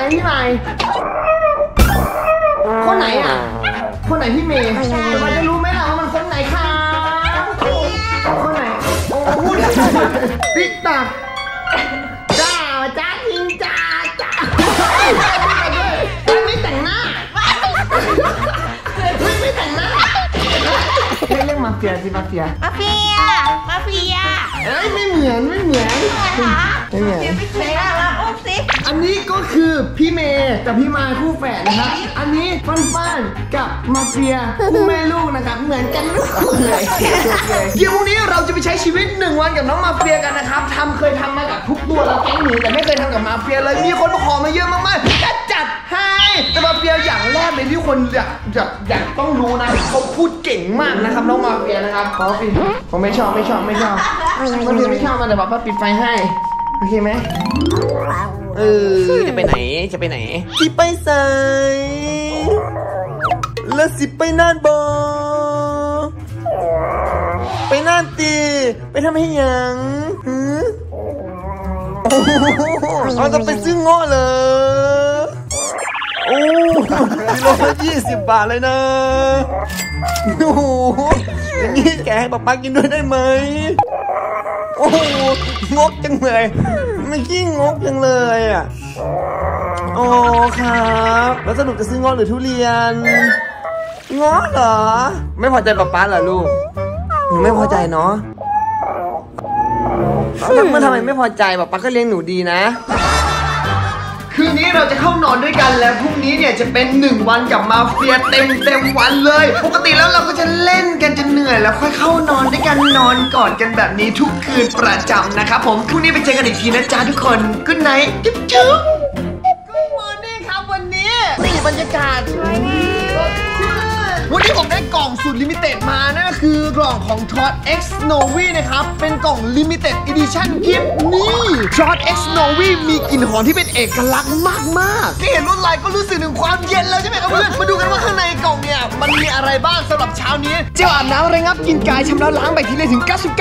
พี่ใหม่คนไหนอ่ะคนไหนพี่เมย์แต่มันจะรู้ไหมล่ะว่ามันคนไหนคะคนไหนโอ้พูดติ๊กตักจ้าจริงจ้าไม่แต่งหน้าไม่แต่งหน้าเรื่องมาเฟียสิมาเฟียเอ้ยไม่เหมือนไม่เหมือนอันนี้ก็คือพี่เมย์กับพี่มาคู่แฝดนะครับอันนี้ฟันกับมาเฟียคู่แม่ลูกนะครับเหมือนกันทุกคนเลยเดี๋ยวพรุ่งนี้เราจะไปใช้ชีวิต1 วันกับน้องมาเฟียกันนะครับเคยทำมากับทุกตัวแล้วแก๊งหนูแต่ไม่เคยทำกับมาเฟียเลยมีคนมาขอมาเยอะมากๆจะจัดให้แต่มาเฟียอย่างแรกเลยที่คนอยากต้องรู้นะเขาพูดเก่งมากนะครับน้องมาเฟียนะครับขอฟิผมไม่ชอบมาเฟียไม่ชอบมาแต่ป้าปิดไฟให้โอเคไหมจะไปไหนที่ไปใส่แล้วสิไปนานบอไปนานตีไปทำให้ยังเราจะไปซื้อง้อเลยโอ้120 บาทเลยนะโอ้โหอย่างนี้แกให้ป๊ากินด้วยได้ไหมโอ้โหงกจังเลยไม่ขี้งกจังเลยอ่ะโอ้ครับแล้วสรุปจะซื้อง้อหรือทุเรียนง้อเหรอไม่พอใจป๊าเหรอลูกหนูไม่พอใจเนาะเมื่อทำไมไม่พอใจป๊าก็เลี้ยงหนูดีนะคืนนี้เราจะเข้านอนด้วยกันแล้วพรุ่งนี้เนี่ยจะเป็น1 วันกับมาเฟียเต็มวันเลยปกติแล้วเราก็จะเล่นกันจนเหนื่อยแล้วค่อยเข้านอนด้วยกันนอนกอดกันแบบนี้ทุกคืนประจำนะครับผมพรุ่งนี้ไปเจอกันอีกทีนะจ๊ะทุกคนกุ๊ดไนท์จุ๊บGood morning ครับวันนี้นี่บรรยากาศวันนี้ผมได้กล่องสุดลิมิเต็ดมานั่นก็คือกล่องของ Trot X Snowy นะครับเป็นกล่อง Limited Edition Gift นี่ Trot X Snowy มีกลิ่นหอมที่เป็นเอกลักษณ์มากๆที่เห็นลวดลายก็รู้สึกถึงความเย็นแล้วใช่ไหมครับเพื่อนมาดูกันว่าข้างในกล่องเนี่ยมันมีอะไรบ้างสำหรับเช้านี้เจลอาบน้ำระงับกลิ่นกายชำระล้างแบคทีเรียถึง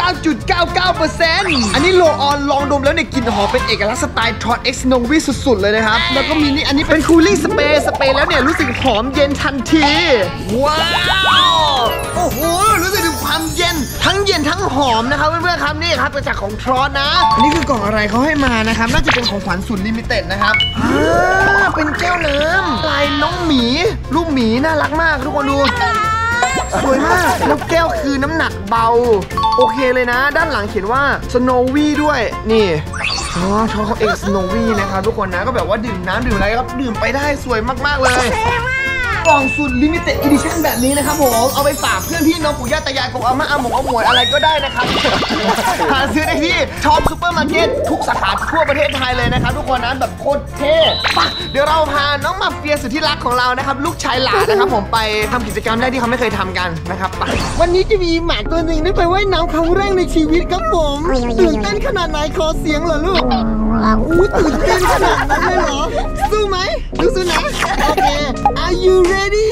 99.99% อันนี้โลออนลองดมแล้วเนี่ยกลิ่นหอมเป็นเอกลักษณ์สไตล์ Trot X Snowy สุดๆเลยนะครับแล้วก็มีนี่อันนี้เป็น Cooling Spray สเปรย์แล้วเนี่ยรู้สึกหอมเย็นทันทีว้าวโอ้โหรู้สึกถึงความเย็นทั้งหอมนะครับเพื่อนๆครับนี่ครับมาจากของทรอสนะอันนี้คือกล่องอะไรเขาให้มานะครับน่าจะเป็นของขวัญสุดลิมิเต็ดนะครับเป็นแก้วน้ำลายน้องหมีรูปหมีน่ารักมากทุกคนดูสวยมากแล้วแก้วคือน้ำหนักเบาโอเคเลยนะด้านหลังเขียนว่า Snowy ด้วยนี่ช็อกโกแลต Snowy นะครับทุกคนนะก็แบบว่าดื่มน้ำดื่มอะไรก็ดื่มไปได้สวยมากๆเลยกล่องสุดลิมิเต็ดอีดิชั่นแบบนี้นะครับผมเอาไปฝากเพื่อนพี่น้องปู่ย่าตายายกงอาม่าอาหมงอาหมวยอะไรก็ได้นะครับหาซื้อได้ที่ช็อปซูเปอร์มาร์เก็ตทุกสาขาทั่วประเทศไทยเลยนะครับทุกคนนะแบบโคตรเท่เดี๋ยวเราพาน้องมาเฟียสุดที่รักของเรานะครับลูกชายหลานนะครับผมไปทำกิจกรรมแรกที่เขาไม่เคยทำกันนะครับวันนี้จะมีหมาตัวหนึ่งได้ไปว่ายน้ำครั้งแรกในชีวิตครับผมตื่นเต้นขนาดไหนขอเสียงเหรอลูกตื่นเต้นขนาดนั้นเลยเหรอสู้ไหมสู้นะโอเค Are you ready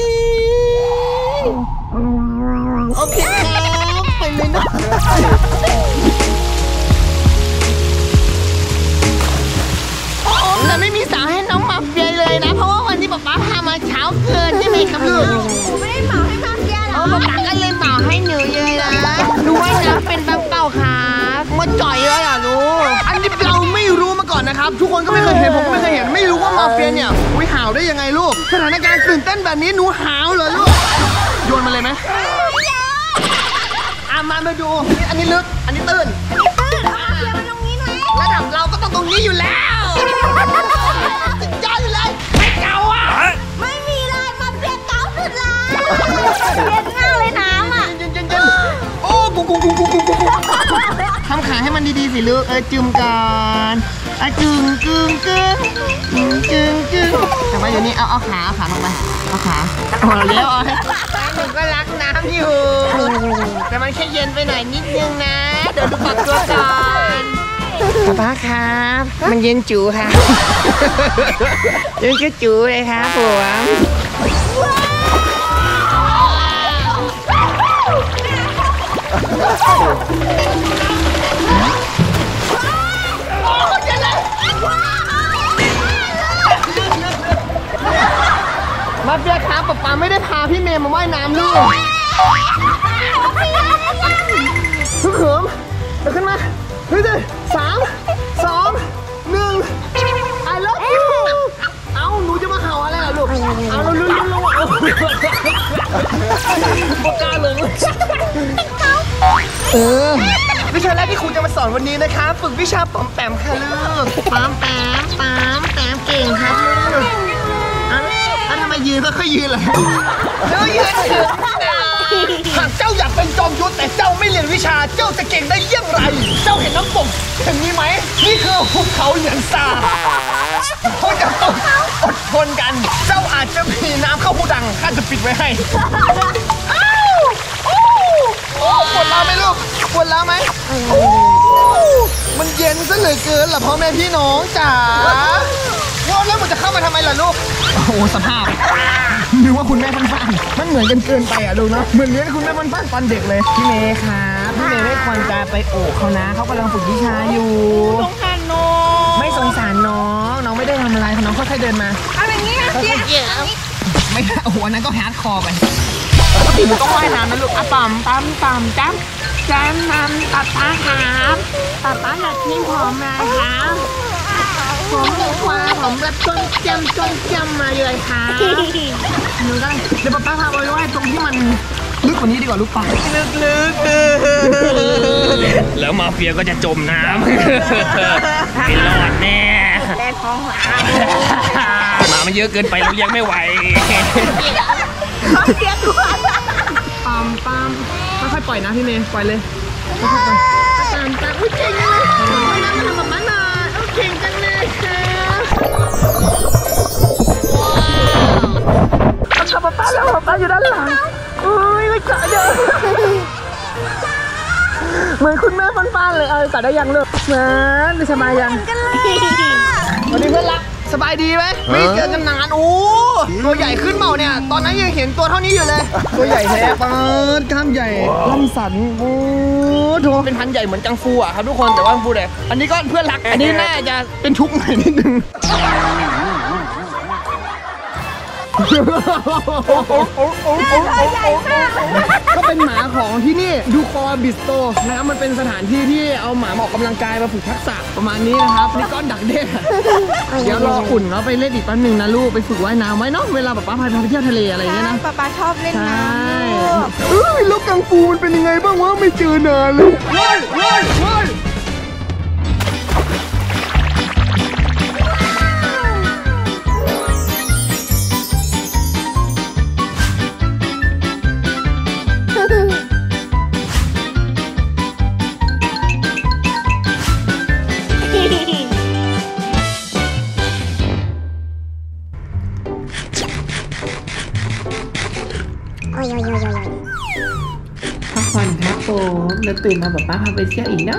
โอเคครับไปเลยนะแต่ไม่มีสาวให้น้องมาเฟียเลยนะเพราะว่าวันที่ป๊าพามาเช้าเกินใช่ไหมครับลูกไม่ได้เหมาให้มาเฟียหรอป๊าก็เลยเหมาให้หนูเลยนะดูว่าน้ำเป็นบ้าเปล่าครับมาจ่อยเลยอ่ะลูกอันนี้เราไม่รู้มาก่อนนะครับทุกคนก็ไม่เคยเห็นผมก็ไม่เคยเห็นไม่รู้ว่ามาเฟียเนี่ยหาวได้ยังไงลูกสถานการณ์ตื่นเต้นแบบนี้หนูหาวเหรอลูกโยนมาเลยไหมมาดูอันนี้ลึกอันนี้ตื้นมาเฟียมาตรงนี้หน่อยระดับเราก็ต้องตรงนี้อยู่แล้วสุดยอดเลยไม่เก่าอ่ะไม่มีเลยมาเฟียเก่าสุดเลยเย็นมากเลยน้ำอ่ะเย็นโอ้กูทำขาให้มันดีๆสิลูกจุ่มก่อนจึงแต่ว่าอยู่นี่เอาขาลงไปเอาขาแล้วหนูก็รักน้ำอยู่แต่มันแค่เย็นไปหน่อยนิดนึงนะเดี๋ยวดูปรับตัวก่อนป๊าครับมันเย็นจูค่ะเย็นจูเลยครับผมมาเฟียครับป๊าไม่ได้พาพี่เมย์มาว่ายน้ำลูกทุกเขิมเดี๋ยวขึ้นมาเฮ้ย3 2 1 I love you เอาหนูจะมาเห่าอะไรล่ะลูกเอาลุ้นเอาปากกาเลยวิชาแรกที่ครูจะมาสอนวันนี้นะคะฝึกวิชาปอมแปมค่ะลูกปอมแปมเก่งครับลูกทำไมยืนก็ค่อยยืนเหรอเจ้ายืนเถอะหากเจ้าอยากเป็นจอมยุทธแต่เจ้าไม่เรียนวิชาเจ้าจะเก่งได้อย่างไรเจ้าเห็นน้ำตกเห็นนี้ไหมนี่คือภูเขาเหยียนซาเขาจะต้องอดทนกันเจ้าอาจจะมีน้ำเข้าหูดังข้าจะปิดไว้ให้ปวดร้าวไหมลูกปวดร้าวไหมมันเย็นซะเหลือเกินล่ะพ่อแม่พี่น้องจ๋าว่าแล้วมันจะเข้ามาทำไมล่ะลูกโอ้โหสภาพนึกว่าคุณแม่ฟันมันเหมือนกันเกินไปอ่ะลูกเนาะเหมือนเลี้ยงคุณแม่ฟันตอนเด็กเลยพี่เมย์ครับพี่เมย์ไม่ควรจะไปโอบเขานะเขากำลังฝึกวิชาอยู่สงสารน้องไม่สงสารน้องไม่ได้ทำอะไรน้องค่อยๆเดินมาอะไรเงี้ยไม่โอ้โหนั้นก็ฮาร์ดคอร์ไปปกติมันต้องว่ายน้ำนะลูกปั๊มจ้ำน้ำป๊าครับป๊าอยากกินผมนะครับผมแบบจนมาเลยครับหนูได้เดี๋ยวป๊าพาไปว่ายตรงที่มันลึกกว่านี้ดีกว่าลูกป๊าลึกแล้วมาเฟียก็จะจมน้ำไม่รอดแน่แม่ท้องหาหมามันเยอะเกินไปเราเลี้ยงไม่ไหวเขาเสียตัวปั๊มค่อยๆปล่อยนะพี่เมย์ปล่อยเลยค่อยๆปล่อยปั๊มอุ้ยเก่งเลยว่ายน้ำมาทำแบบนั้นน่ะเก่งจังเลยค่ะขับป๊าแล้วป๊าอยู่ด้านหลังอุ้ยไม่จ่ายเยอะเหมือนคุณแม่ฟันเลยจ่ายได้ยังลูกเหมือนสบายยังวันนี้เพื่อนรักสบายดีไหมไม่เจอกันนานโอ้ตัวใหญ่ขึ้นเปล่าเนี่ยตอนนั้นยังเห็นตัวเท่านี้อยู่เลยตัวใหญ่แท้ปดกล้ามใหญ่ลำสันโอ้โหเป็นพันใหญ่เหมือนกังฟูอ่ะครับทุกคนแต่ว่ากังฟูเนี่ยอันนี้ก็เพื่อนรักอันนี้น่าจะเป็นทุกข์หน่อยนิดนึงก็เป็นหมาของที่นี่ดูคอบิสโตนะครับมันเป็นสถานที่ที่เอาหมาออกกำลังกายมาฝึกทักษะประมาณนี้นะครับนี่ก้อนดักเด้เดี๋ยวรออุ่นเขาไปเล่นอีกแป๊บนึงนะลูกไปฝึกว่ายน้ำไว้เนาะเวลาป๊าพาไปเที่ยวทะเลอะไรอย่างเงี้ยนะป๊าชอบเล่นน้ำแล้วกังฟูมันเป็นยังไงบ้างวะไม่เจอนานเลยว้ายพักผ่อนครับผมแล้วตื่นมาป๊าพาไปเที่ยวอีกเนาะ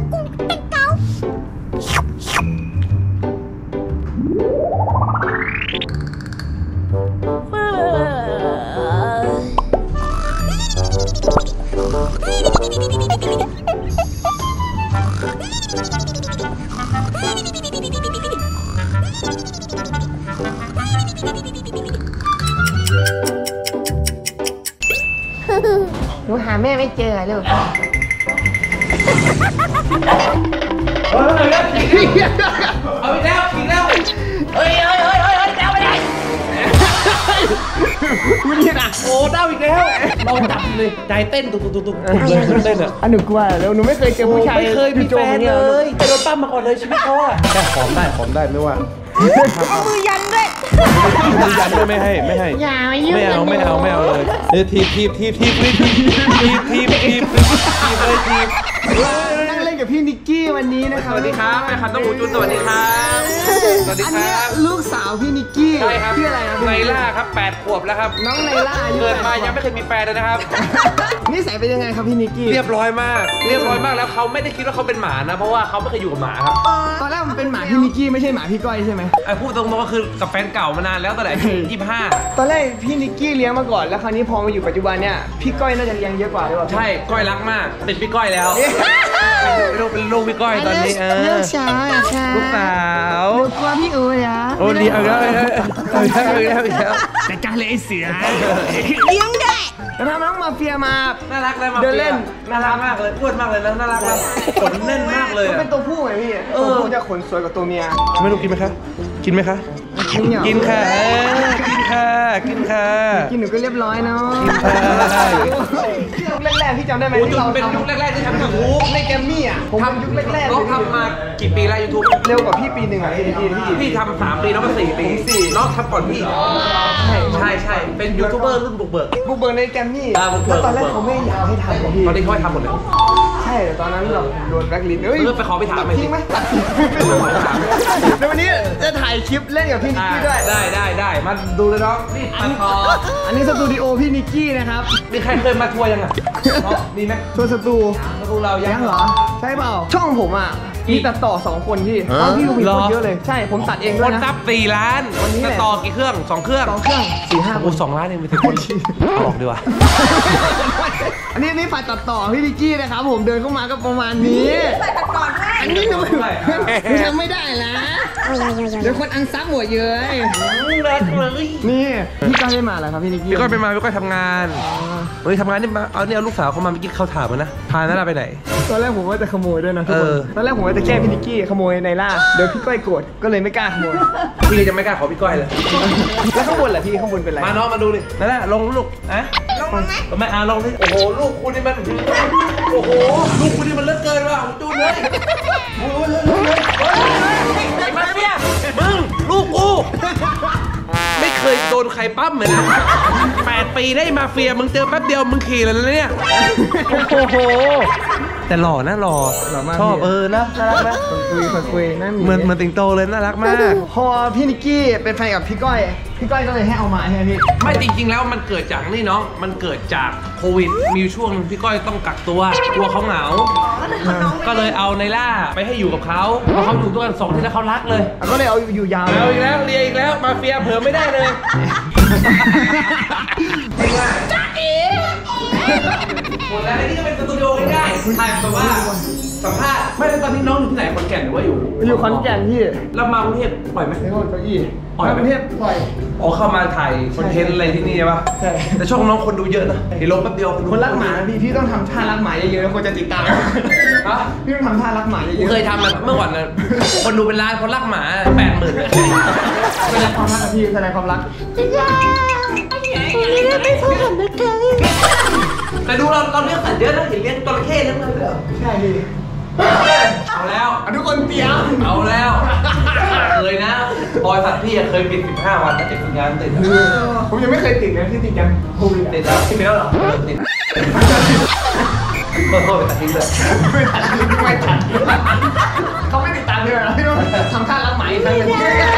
หนูหาแม่ไม่เจอลูกเอาไปแล้วอีกแล้วเฮ้ยเจ้าไปไหนไม่ได้นะโอ้เจ้าอีกแล้วเราจับเลยใจเต้นตุกเต้นอ่ะหนูกลัวแล้วหนูไม่เคยเจอผู้ชายไม่เคยมีแฟนเลยไปโดนปั้มมาก่อนเลยชีวิตเขาอ่ะแค่หอมได้ไม่ว่าเอามือยันด้วยมือยันด้วยไม่ให้อย่าไม่เอาเลยเนี่ยทีบนั่งเล่นกับพี่นิกกี้วันนี้นะครับสวัสดีครับแม่คันต้องหูจุนสวัสดีครับสวัสดีครับลูกสาวพี่นิกกี้ใช่ครับชื่ออะไรครับไนล่าครับ8 ขวบแล้วครับน้องไนล่าเกิดมายังไม่เคยมีแฟนเลยนะครับนิสัยเป็นยังไงครับพี่นิกกี้เรียบร้อยมากแล้วเขาไม่ได้คิดว่าเขาเป็นหมานะเพราะว่าเขาไม่เคยอยู่กับหมาครับตอนแรกมันเป็นหมาพี่นิกกี้ไม่ใช่หมาพี่ก้อยใช่ไหมพูดตรงๆก็คือกับแฟนเก่ามานานแล้วตั้งแต่25 ตอนแรกพี่นิกกี้เลี้ยงมาก่อนแล้วคราวนี้พอมาอยู่ปัจจุบันเนี่ยพี่ก้อยน่าจะเลี้ยงเยอะกว่าหรือเปล่าใช่ก้อยรักมากติดพี่ก้อยแล้วเป็นลูกพี่ก้อยตอนนี้ลูกสาวค่ะลูกสาวกลัวพี่อู๋อ่ะโอ้ดีเอาแล้วเอาแล้วจัดการเลยไอ้เสือเลี้ยงได้แล้วถ้าน้องมาเฟียมาน่ารักเลยมาเดินเล่นน่ารักมากเลยอ้วนมากเลยนะน่ารักมากขนแน่นมากเลยมันเป็นตัวผู้ไงพี่ตัวผู้จะขนสวยกว่าตัวเมียไม่รู้กินไหมคะ กินไหมคะ กินค่ะกินค่ะ กินค่ะกินหนูก็เรียบร้อยเนาะใช่แรกๆพี่จำได้ไหมโอ้ที่เราเป็นทำยุคแรกๆที่ทำยูทูบในแกมมี่อ่ะผมทำยุคแรกๆน้องทำมากี่ปีแล้วยูทูบเร็วกว่าพี่ปีหนึ่งอ่ะพี่พี่ทำ3 ปีน้องก็4 ปีน้องทำก่อนพี่ใช่เป็นยูทูบเบอร์รุ่นบุกเบิกบุกเบิกในแกมมี่บุกเบิแล้วกตอนแรกเขาไม่อยากให้ทำพี่ตอนนี้เขาให้ทำหมดเลยใช่แต่ตอนนั้นเราโดนแบล็คลิสต์เฮ้ยไปขอไปถามทิ้งไหมแล้ววันนี้จะถ่ายคลิปเล่นกับพี่นิกกี้ด้วยได้มาดูเลยน้องนี่ตัดต่ออันนี้สตูดิโอพี่นิกกี้นะครับมีใครเคยมาทัวร์ยังอ่ะมีไหมทัวร์สตูมาดูเรายัยัง งเหรอใช่เปล่าช่องผมอ่ะมีตัดต่อ2 คนพี่พี่ดูมีคนเยอะเลยใช่ผมตัดเองคด้วยนนะซับ4 ล้านวันนี้แหจะละต่อกี่เครื่อง2 เครื่อง 2 เครื่อง4-5 โอ้2 ล้านเองมีแต่คนออกดีกว่าอันนี้ฝ่ายตัดต่อพี่นิกกี้นะครับผมเดินเข้ามาก็ประมาณนี้ใส่ตะกอนด้วยอันนี้หนูทำไม่ได้นะเดี๋ยวคนอันซับหมดเยอะนี่พี่ก้อยไม่มาเหรอครับพี่นิกกี้พี่ก้อยไปมาพี่ก้อยทำงานวันนี้ทำงานนี่มาเอาเนี่ยลูกสาวเขามาเมื่อกี้เขาถามมานะพานาราไปไหนตอนแรกผมว่าจะขโมยด้วยนะทุกคนตอนแรกผมว่าจะแกล้งพี่นิกกี้ขโมยในล่าเดี๋ยวพี่ก้อยโกรธก็เลยไม่กล้าขโมยพี่จะไม่กล้าขอพี่ก้อยเลยแล้วข้างบนเหรอพี่ข้างบนเป็นไรมาน้องมาดูดินั่นแหละลงลูกนะลงไหมไม่ลงดิโอ้โหลูกคุณนี่มันโอ้โหลูกคุณนี่มันเลิศเกินว่ะจูนเลยโอ้โหไอ้มาเฟียมึงลูกกูไม่เคยโดนใครปั้มเลยนะ8 ปีได้มาเฟียมึงเจอแป๊บเดียวมึงขี่เลยนะเนี่ยโอ้โหแต่หล่อนะหล่อชอบนะน่ารักนะคนคุยนั่นเหมือนติงโตเลยน่ารักมากพอพี่นิกกี้เป็นแฟนกับพี่ก้อยก็เลยให้เอามาใช่ไหมพี่ไม่จริงๆแล้วมันเกิดจากนี่น้องมันเกิดจากโควิดมีช่วงนึงพี่ก้อยต้องกักตัวกลัวเขาเหงา ก็เลยเอาในล่าไปให้อยู่กับเขาเพราะเขาอยู่ด้วยกัน2 ที่แล้วเขารักเลยก็เลยเอาอยู่ยาวเอาอีกแล้วเรียอีกแล้วมาเฟียเผื่อไม่ได้เลยจ้าเอ๋หมดแล้วนี่ก็เป็นสตูดิโอง่ายๆถ่ายแบบว่าสัมภาษณ์ไม่แล้วตอนนี้น้องอยู่ที่ไหนขอนแก่นหรือว่าอยู่อยู่ขอนแก่นพี่แล้วมากรุงเทพปล่อยไหมในห้องเก้าอี้ปล่อยไหมกรุงเทพปล่อยอ๋อเข้ามาถ่ายคอนเทนต์อะไรที่นี่ใช่ปะใช่แต่ช่องน้องคนดูเยอะนะเห็นลงแป๊บเดียวคนรักหมานะพี่ต้องทำท่ารักหมาเยอะๆคนจะติดตามฮะพี่ต้องทำท่ารักหมาเยกูอะๆเคยทำนะเมื่อก่อนนะคนดูเป็นล้านคนรักหมา80,000เลยแสดงความรักกับพี่แสดงความรักแต่ดูเราเลี้ยงสัตว์เยอะนะเห็นเลี้ยงจระเข้เลี้ยงอะไรเหรอใช่พี่เอาแล้วทุกคนเตรียมเอาแล้วเคยนะบริษัทพี่เคยปิด15 วันนะเด็กฝึกงานติดผมยังไม่เคยติดนะที่ติดยังโควิดติดแล้วติดแล้วเหรอติดโทษไปตัดทิ้งเลยไม่ทันไม่ทันเขาไม่ติดตามเลยนะพี่ต้องทำท่ารักหมาอีกครั้งหนึง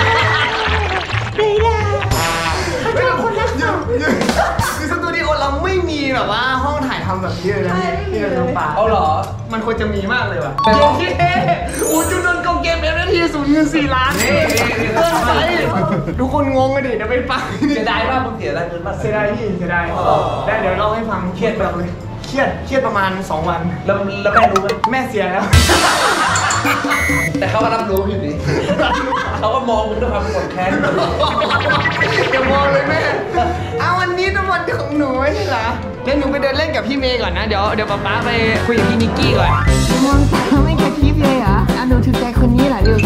ไม่ต้องคนรักหมาคือสตูดิโอเราไม่มีแบบว่าห้องถ่ายทำแบบนี้เลยนะที่เราทำป่าเอาเหรอมันควรจะมีมากเลยว่ะโอเคอูจุนนนท์กองเกมเอฟนาทีสูญเงิน4 ล้านเกินไปทุกคนงงกันดิเดี๋ยวไปฟังเสียดายมากมึงเสียดายเงินมากเสียดายพี่เสียดายได้เดี๋ยวเล่าให้ฟังเครียดแบบเลยเครียดประมาณ2 วันแล้วแม่รู้ไหมแม่เสียแล้วแต่เขาก็รับรู้อยู่ดิเขาก็มองมึงด้วยความโกรธแค้นอย่ามองเลยแม่เอาวันนี้เป็นวันของหนูไม่ใช่เหรอเดี๋ยวหนูไปเดินเล่นกับพี่เมย์ก่อนนะเดี๋ยวป๊าไปคุยกับพี่นิกกี้ก่อนมองตาไม่กระพริบเลยเหรอหนูถูกใจคนนี้เหรอลูก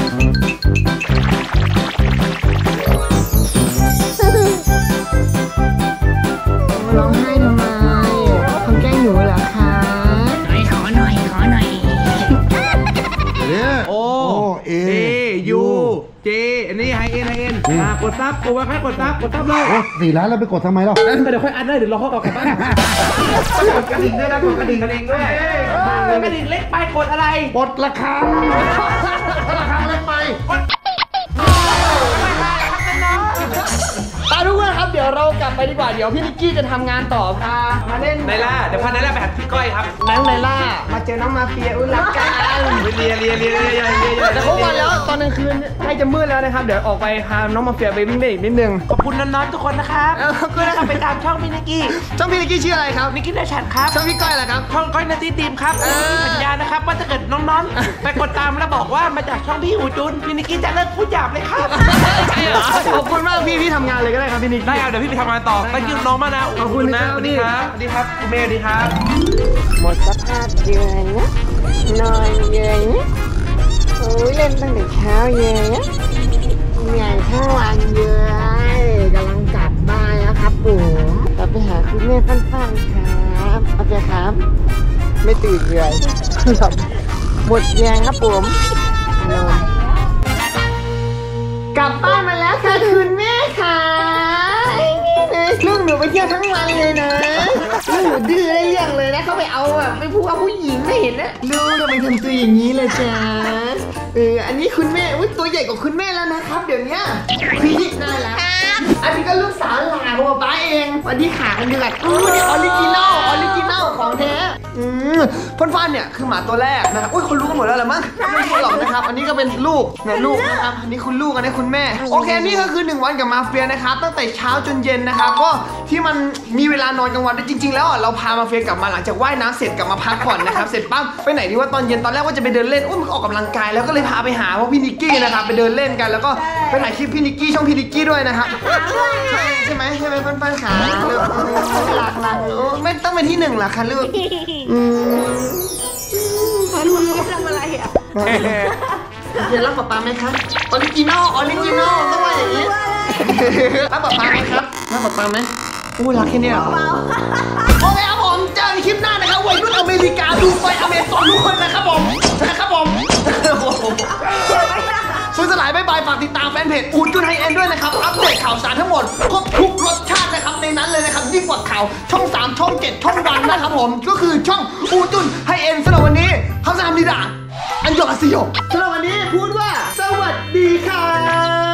ร้องไห้ทำไมเขาแกล้งหนูเหรอคะขอหน่อยโอเอยูเจอันนี้ไฮเอ็นกดซับกดไว้ใครกดซับเลย 4 ล้านแล้วไปกดทำไมล่ะเดี๋ยวค่อยอัดได้เดี๋ยวรอเขากลับบ้านกดกระดิ่งด้วยนะกดกระดิ่งกันเองด้วยกระดิ่งเล็กไปกดอะไรกดราคาราคาเล็กไปตาทุกคนครับเดี๋ยวยวเรากลับไปดีกว่าเดี๋ยวพี่นิกกี้จะทำงานต่อพามาเล่นไนล่าเดี๋ยวพาไนล่าไปหาพี่ก้อยครับน้องไนล่ามาเจอน้องมาเฟียรักกันเลียแต่เขาวันแล้วตอนกลางคืนใกล้จะมืดแล้วนะครับเดี๋ยวออกไปพาน้องมาเฟียไปวิ่งเล่นอีกนิดนึงขอบคุณน้องๆทุกคนนะครับขอบคุณนะครับไปตามช่องพี่นิกกี้ช่องพี่นิกกี้ชื่ออะไรครับนิกกี้ได้ฉันครับช่องพี่ก้อยแหละครับช่องก้อยนาตีดีมครับมีสัญญานะครับว่าถ้าเกิดน้องๆ ไปกดตามแล้วบอกว่ามาจากช่องพี่อูจุนพี่นิกกี้จะเลิกพูดหยาบเลยครับใช่เหรอขอบคุณมากพี่ทำงานเลยก็ได้ครับพี่นิกได้กี้เอาเดี๋ยวพี่ไปทำงานต่อไปกินน้องมานะขอบคุณนะครับ สวัสดีครับสวัสดีครับคุณเมย์สวัสดีครับหมดสภาพเยือนนะนอนเยือนนะโอ้ยเล่นตั้งแต่เช้าเยือนนะเหนื่อยทั้งวันเยือนกำลังกลับบ้านแล้วครับผมเราไปหาคุณแม่ฟันๆครับโอเคครับ ไม่ตื่นเลยหมดแรงครับผมนอน กลับบ้านมาแล้วค่ะคุณแม่ค่ะลูกหนูไปเที่ยวทั้งวันเลยนะลูกหนูดื้อได้เรื่องเลยนะเขาไปเอาแบบไปพูดเอาผู้หญิงไม่เห็นนะลูกทำไมทำตัวอย่างนี้ล่ะจ๊ะอันนี้คุณแม่อุ้ยตัวใหญ่กว่าคุณแม่แล้วนะครับเดี๋ยวนี้พี่ได้แล้วอันนี้ก็ลูกสาวหลานของป๊าเองวันที่ขามันเดือดนี่ออริจินอลของแท้พ่นฟ้านเนี่ยคือหมาตัวแรกนะครับอุ้ยคนรู้กันหมดแล้วแหละมั้งไม่รู้หรอกนะครับอันนี้ก็เป็นลูกเนี่ยลูกนะครับอันนี้คุณลูกอันนี้คุณแม่โอเคนี่ก็คือ1 วันกับมาเฟียนะครับตั้งแต่เช้าจนเย็นนะครับก็ที่มันมีเวลานอนกลางวันจริงๆแล้วเราพามาเฟียกลับมาหลังจากว่ายน้ำเสร็จกลับมาพักผ่อนนะครับเสร็จปั๊บไปไหนดีว่าตอนเย็นตอนแรกว่าจะไปเดินเล่นมันออกกำลังกายแล้วก็เลยพาไปหาพวกพี่นิกกี้นะครับไปเดินเล่นกันแล้วก็ไปถ่ายคลิปพี่นิกกี้ช่องพี่นิกกี้ด้วยนะครับใช่ไหมฟันขาหลักไม่ต้องเป็นที่1หรอคะลูกทำอะไรอ่ะเดี๋ยวรักป๊าไหมครับออริจินอลต้องว่าอย่างนี้รักป๊าไหมครับรักป๊าไหมอู้รักแค่นี้เหรอโอเคครับผมเจอในคลิปหน้านะครับวัยรุ่นอเมริกาดูไปอเมซอนทุกคนนะครับผมสุดสลายบายฝากติดตามแฟนเพจอูจุนไฮเอ็นด้วยนะครับอัปเดตข่าวสารทั้งหมดครบทุกรสชาตินะครับในนั้นเลยนะครับยิ่งกว่าข่าวช่อง3ช่อง7ช่องวันนะครับผมก็คือช่องอูจุนไฮเอ็นสำหรับวันนี้คำสามดีด่าอันยองอาซิโยสำหรับวันนี้พูดว่าสวัสดีครับ